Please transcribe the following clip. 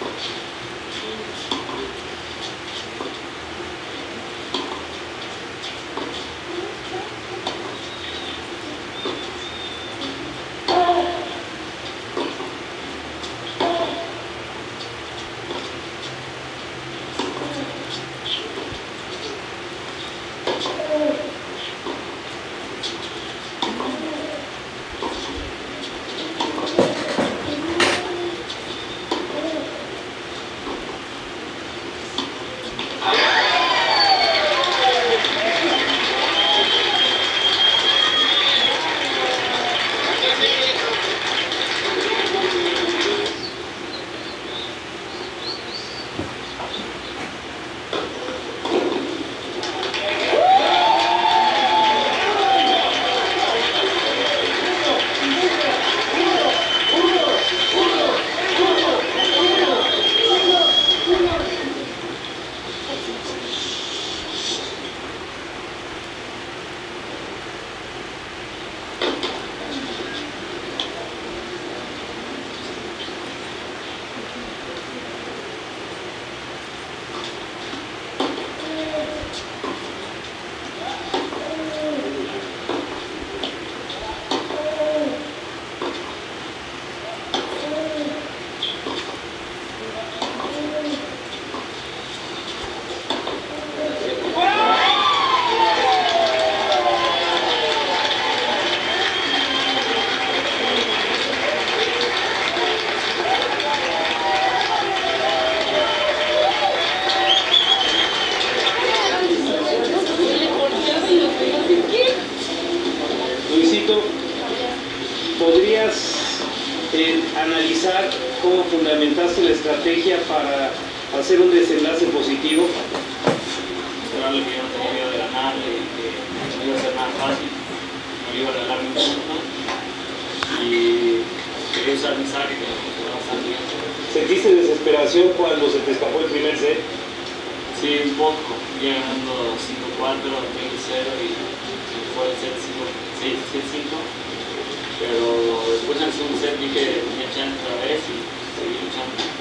analizar cómo fundamentaste la estrategia para hacer un desenlace positivo? Esperarle que yo no tenía miedo de ganarle y que no iba a ser nada fácil, no iba a regalar mi punto y quería usar mi saque que me funcionó bastante bien. ¿Sentiste desesperación cuando se te escapó el primer set? Sí, un poco, iba ganando 5-4, 20-0 y fue el set 6-5, pero después en el segundo set vi que tenía chance otra vez y seguí luchando.